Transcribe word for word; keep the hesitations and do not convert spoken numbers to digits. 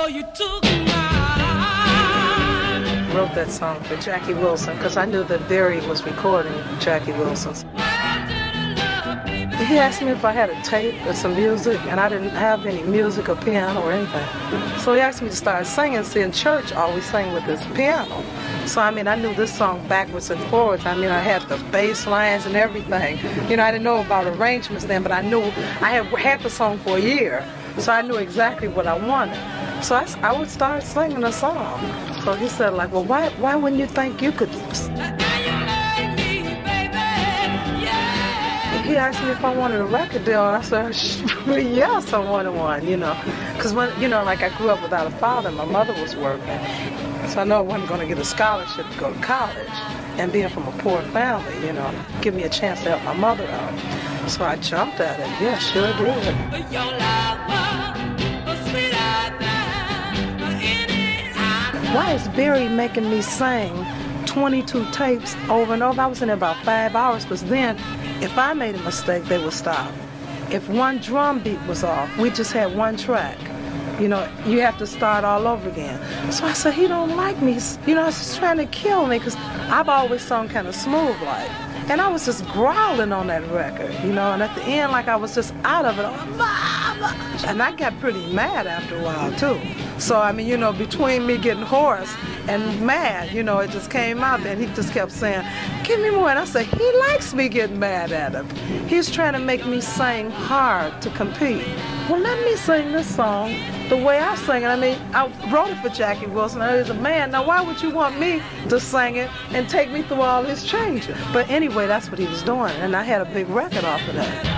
Oh, you took mine. Wrote that song for Jackie Wilson because I knew that Berry was recording Jackie Wilson's. He asked me if I had a tape or some music, and I didn't have any music or piano or anything. So he asked me to start singing. See, in church, I always sang with this piano. So, I mean, I knew this song backwards and forwards. I mean, I had the bass lines and everything. You know, I didn't know about arrangements then, but I knew I had had the song for a year. So I knew exactly what I wanted. So I, I would start singing a song. So he said, like, well, why, why wouldn't you think you could... He asked me if I wanted a record deal, and I said, yes, I wanted one, you know. Because, when you know, like I grew up without a father, my mother was working. So I know I wasn't going to get a scholarship to go to college. And being from a poor family, you know, give me a chance to help my mother out. So I jumped at it. Yeah, sure did. Why is Berry making me sing twenty-two tapes over and over? I was in there about five hours, because then if I made a mistake, they would stop. If one drum beat was off, we just had one track. You know, you have to start all over again. So I said, he don't like me. You know, he's trying to kill me, because I've always sung kind of smooth like. And I was just growling on that record, you know, and at the end, like I was just out of it. And I got pretty mad after a while, too. So, I mean, you know, between me getting hoarse and mad, you know, it just came out there, and he just kept saying, give me more. And I said, he likes me getting mad at him. He's trying to make me sing hard to compete. Well, let me sing this song the way I sing it. I mean, I wrote it for Jackie Wilson. I was a man. Now, why would you want me to sing it and take me through all his changes? But anyway, that's what he was doing, and I had a big record off of that.